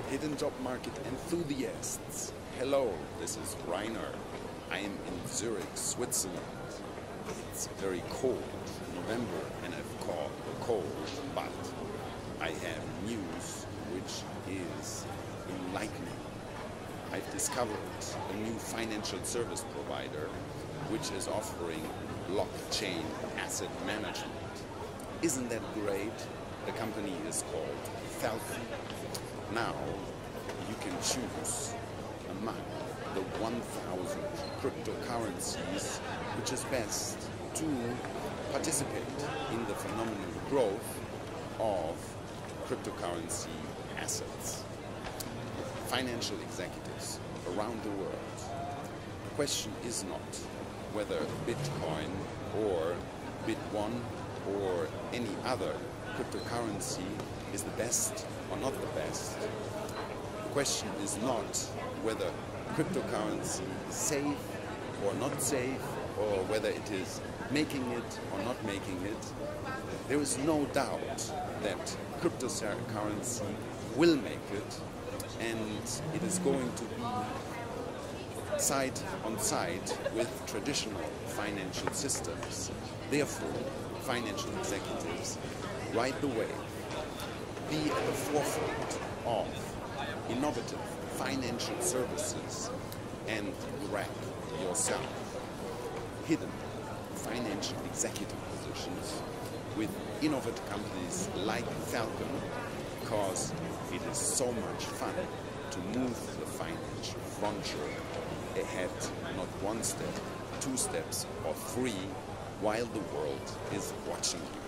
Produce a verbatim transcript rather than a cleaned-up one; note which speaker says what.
Speaker 1: Hidden job market enthusiasts. Hello, this is Rainer. I am in Zurich, Switzerland. It's very cold, November, and I've caught a cold, but I have news which is enlightening. I've discovered a new financial service provider which is offering blockchain asset management. Isn't that great? The company is called Falcon. Now you can choose among the one thousand cryptocurrencies which is best to participate in the phenomenal growth of cryptocurrency assets. Financial executives around the world. The question is not whether Bitcoin or Bitone or any other cryptocurrency is the best or not the best. The question is not whether cryptocurrency is safe or not safe, or whether it is making it or not making it. There is no doubt that cryptocurrency will make it, and it is going to be side on side with traditional financial systems. Therefore, financial executives ride the wave, be at the forefront of innovative financial services, and grab yourself hidden financial executive positions with innovative companies like Falcon, because it is so much fun to move the financial frontier ahead, not one step, two steps, or three, while the world is watching you.